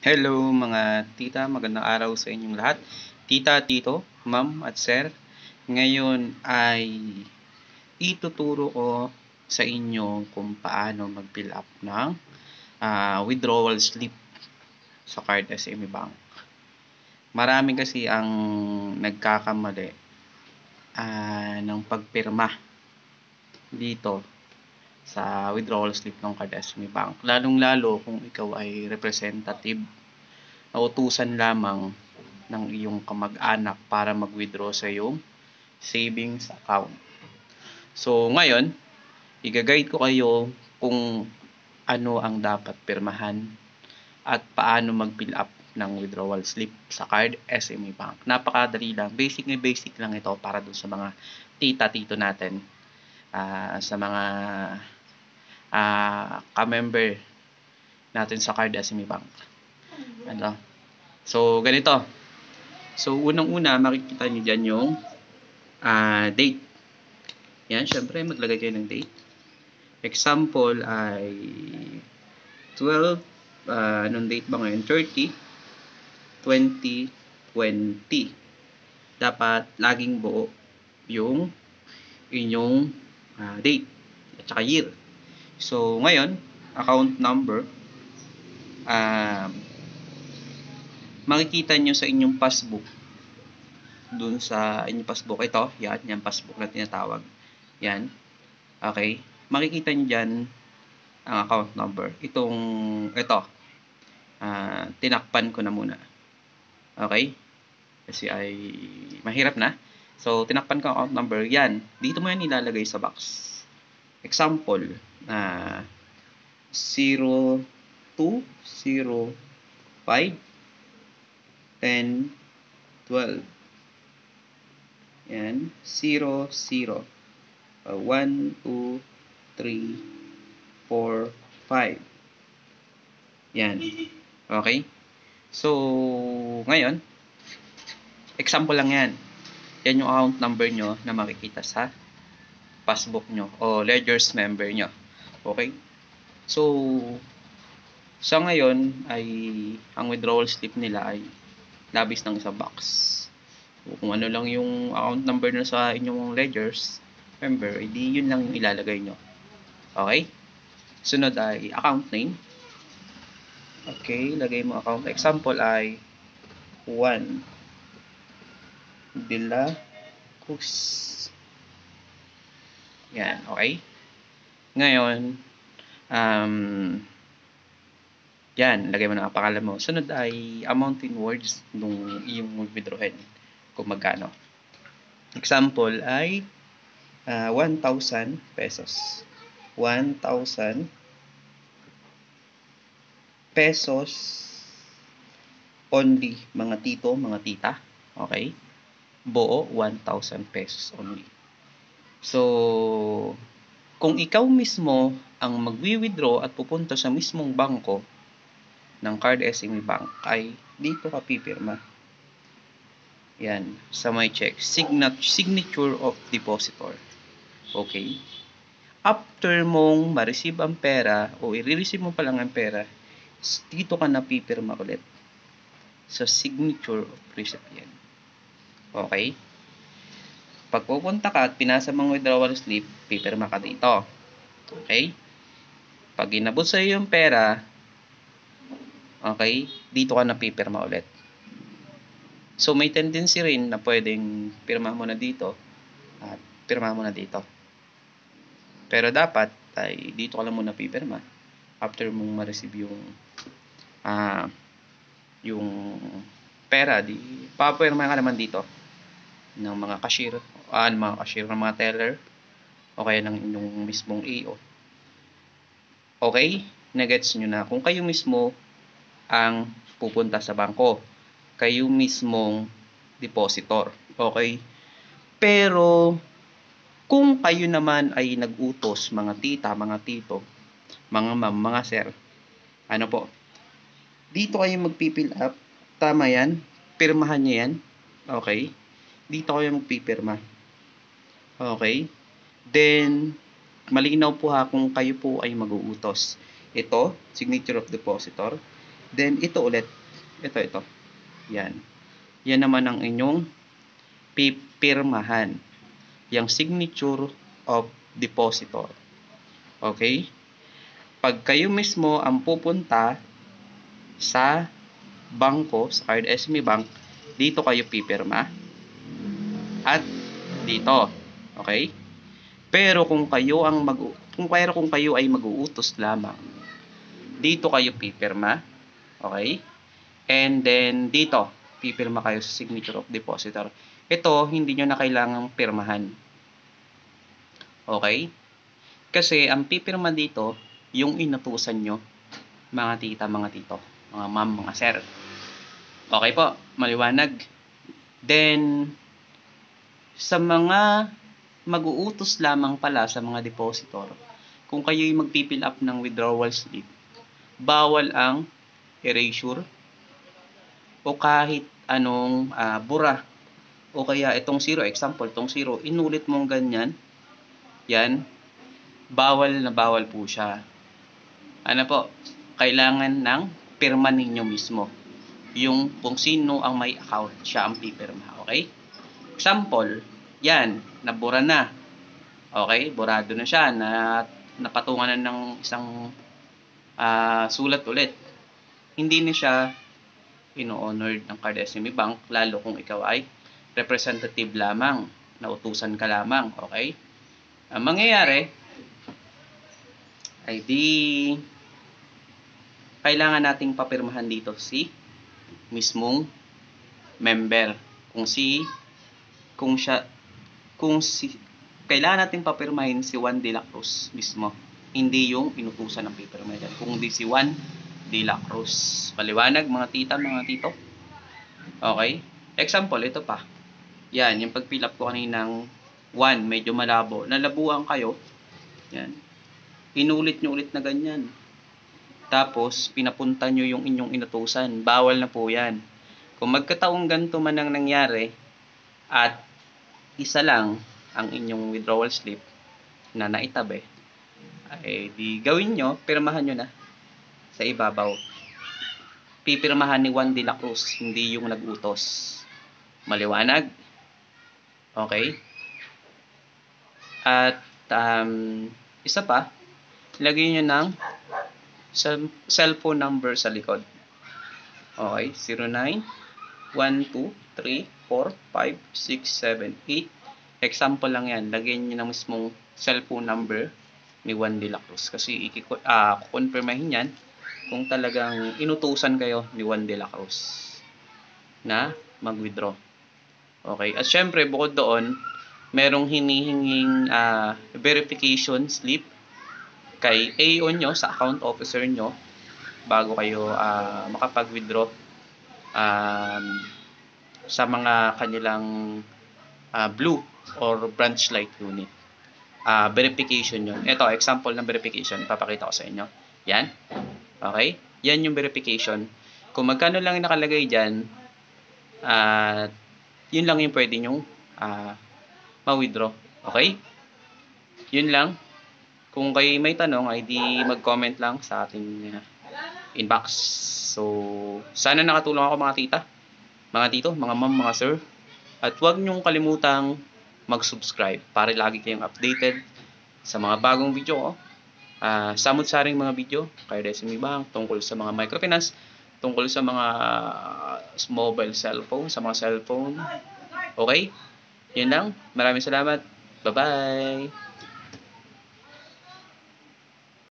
Hello mga tita, magandang araw sa inyong lahat. Tita, tito, ma'am at sir. Ngayon ay ituturo ko sa inyo kung paano mag-fill up ng withdrawal slip sa card SME Bank. Marami kasi ang nagkakamali ng pagpirma dito sa withdrawal slip ng card SME Bank. Lalong-lalo kung ikaw ay representative na utusan lamang ng iyong kamag-anak para mag-withdraw sa iyong savings account. So, ngayon, i-guide ko kayo kung ano ang dapat pirmahan at paano mag-fill up ng withdrawal slip sa card SME Bank. Napakadali lang. Basic lang ito para dun sa mga tita-tito natin. Sa mga ka-member natin sa card SME Bank. So, ganito. So, unang-una, makikita nyo dyan yung date. Yan, syempre, maglagay kayo ng date. Example ay 12, anong date ba ngayon? 30, 2020. Dapat laging buo yung inyong date at saka year. So, ngayon, account number, makikita nyo sa inyong passbook. Dun sa inyong passbook, ito, yan, yung passbook na tinatawag. Yan. Okay. Makikita nyo dyan ang account number. Ito, tinakpan ko na muna. Okay. Kasi ay mahirap na. So, tinakpan ko ang account number. Yan. Dito mo yan ilalagay sa box. Example, 0205 10, 12. Yan. 0, 0. 1, 2, 3, 4, 5. Yan. Okay? So, ngayon, example lang yan. Yan yung account number nyo na makikita sa passbook nyo o ledgers member nyo. Okay? So, sa ngayon ay ang withdrawal slip nila ay labis ng isang box. Kung ano lang yung account number na sa inyong ledgers member, hindi yun lang yung ilalagay nyo. Okay? Sunod ay account name. Okay, lagay mo account. Example ay 1 De La Cruz. Yan, okay? Ngayon, yan, lagay mo na ang pangalan mo. Sunod ay amount in words nung iyong withdrawin kung magkano. Example ay 1,000 pesos. 1,000 pesos only, mga tito, mga tita. Okay? Buo, 1,000 pesos only. So, kung ikaw mismo ang magwi-withdraw at pupunta sa mismong bangko ng card SME Bank, ay dito ka pipirma. Yan, sa my check. Signature of depositor. Okay? After mong ma-receive ang pera o i-receive mo pa lang ang pera, dito ka na pipirma ulit sa signature of recipient. Okay? Pag pupunta ka at pinasa mong withdrawal slip, pipirma ka dito. Okay? Pag inabot sa iyo yung pera, okay, dito ka na pipirma ulit. So, may tendency rin na pwedeng pirma mo na dito at pirma mo na dito. Pero dapat ay dito ka lang muna pipirma after mong ma-receive yung pera, di papirma ka naman dito ng mga cashier, ng mga teller o kaya ng inyong mismong AO. Okay? Nagets nyo na kung kayo mismo ang pupunta sa bangko, kayo mismong depositor. Okay? Pero kung kayo naman ay nag-utos, mga tita, mga tito, mga ma'am, mga sir, ano po, dito kayo magpipill up. Tama yan. Pirmahan nyo yan. Okay? Dito kayo magpipirma. Okay? Then, malinaw po ha kung kayo po ay mag-uutos. Ito, signature of depositor. Then, ito ulit. Ito. Yan. Yan naman ang inyong pipirmahan. Yung signature of depositor. Okay? Pag kayo mismo ang pupunta sa bangko, sa Card SME Bank, dito kayo pipirma. At dito. Okay? Pero kung kayo ay mag-uutos lamang, dito kayo pipirma. Okay? And then dito, pipirma kayo sa signature of depositor. Ito, hindi nyo na kailangang pirmahan. Okay? Kasi ang pipirma dito, yung inutusan nyo, mga tita, mga tito, mga ma'am, mga sir. Okay po, maliwanag. Then, sa mga mag-uutos lamang pala sa mga depositor, kung kayo'y magpipill up ng withdrawal slip, bawal ang erasure o kahit anong bura. O kaya itong 0, example, itong 0, inulit mong ganyan, yan, bawal na bawal po siya. Ano po, kailangan ng pirma ninyo mismo. Yung kung sino ang may account, siya ang pipirma. Okay? Example, yan, nabura na. Okay? Burado na siya, napatungan na ng isang sulat ulit. Hindi na siya ino-honored ng Card SME Bank, lalo kung ikaw ay representative lamang, nautusan ka lamang. Okay? Ang mangyayari ay kailangan nating papirmahan dito si mismong member. Kailangan nating papirmahin si Juan de la Cruz mismo. Hindi yung inutusan ng pipirma dyan. Kung di si Juan de la Cruz. Paliwanag mga tita, mga tito. Okay? Example, ito pa. Yan, yung pag-fill up ko kaninang 1, medyo malabo. Nalabuan kayo. Yan. Inulit nyo ulit na ganyan. Tapos, pinapunta nyo yung inyong inutusan. Bawal na po yan. Kung magkataong ganito man ang nangyari, at isa lang ang inyong withdrawal slip na naitabi, ay di gawin nyo, pirmahan nyo na sa ibabaw. Pipirmahan ni Juan de la Cruz, hindi yung nag-utos. Maliwanag? Okay? At isa pa, lagay nyo ng cellphone number sa likod. Okay? 0912345678. Example lang yan. Lagyan nyo ng mismong cellphone number ni Juan de la Cruz. Kasi kukonfirmahin yan kung talagang inutusan kayo ni Juan de la Cruz na mag-withdraw. Okay? At syempre, bukod doon, merong hinihinging verification slip kay AO nyo, sa account officer nyo, bago kayo makapag-withdraw sa mga kanilang blue or branch light unit. Verification yun. Ito, example ng verification. Ipapakita ko sa inyo. Yan. Okay? Yan yung verification. Kung magkano lang yung nakalagay dyan, yun lang yung pwede nyong ma-withdraw. Okay? Yun lang. Kung kayo may tanong, ay di mag-comment lang sa ating inbox. So, sana nakatulong ako mga tita, mga tito, mga ma'am, mga sir. At huwag nyong kalimutang mag-subscribe para lagi kayong updated sa mga bagong video ko. Samot-saring mga video, Card SME Bank, tungkol sa mga microfinance, tungkol sa mga mobile cellphone, sa mga cellphone. Okay? Yun lang. Maraming salamat. Bye-bye!